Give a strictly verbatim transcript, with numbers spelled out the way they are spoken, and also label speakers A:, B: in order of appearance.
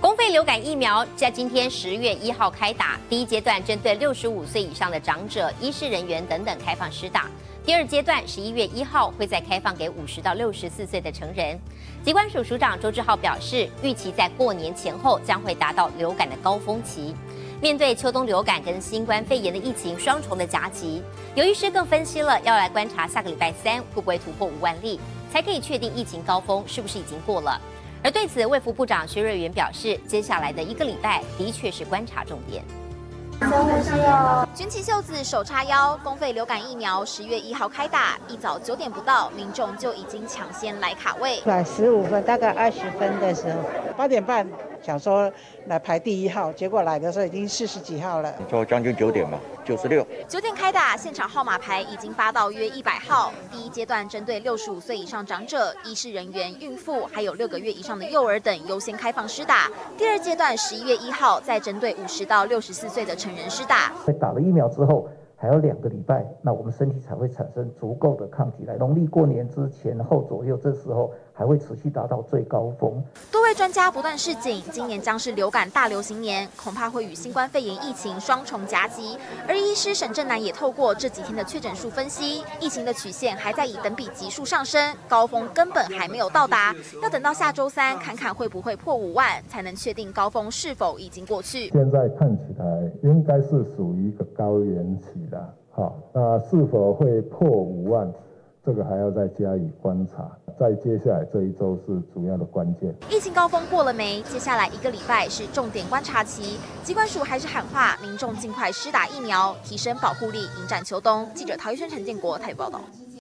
A: 公费流感疫苗在今天十月一号开打，第一阶段针对六十五岁以上的长者、医师人员等等开放施打。第二阶段十一月一号会再开放给五十到六十四岁的成人。疾管署署长周志浩表示，预期在过年前后将会达到流感的高峰期。面对秋冬流感跟新冠肺炎的疫情双重的夹击，有医师更分析了，要来观察下个礼拜三会不会突破五万例，才可以确定疫情高峰是不是已经过了。而对此，卫福部长薛瑞元表示，接下来的一个礼拜的确是观察重点。
B: 卷起袖子，手叉腰，公费流感疫苗十月一号开打，一早九点不到，民众就已经抢先来卡位。
C: 晚十五分，大概二十分的时候，八点半想说来排第一号，结果来的时候已经四十几号了，
D: 就将近九点吧，九十六。
B: 九点开打，现场号码牌已经发到约一百号。第一阶段针对六十五岁以上长者、医事人员、孕妇，还有六个月以上的幼儿等优先开放施打。第二阶段十一月一号再针对五十到六十四岁的成人施打。
E: 在打了疫苗之后，还有两个礼拜，那我们身体才会产生足够的抗体来。农历过年之前后左右，这时候还会持续达到最高峰。
B: 多位专家不断示警，今年将是流感大流行年，恐怕会与新冠肺炎疫情双重夹击。而医师沈正南也透过这几天的确诊数分析，疫情的曲线还在以等比级数上升，高峰根本还没有到达，要等到下周三看看会不会破五万，才能确定高峰是否已经过去。
F: 现在看起来应该是属于一个高原期的，好，那是否会破五万？这个还要再加以观察，在接下来这一周是主要的关键。
B: 疫情高峰过了没？接下来一个礼拜是重点观察期。疾管署还是喊话，民众尽快施打疫苗，提升保护力，迎战秋冬。记者陶医生、陈建国台北报道。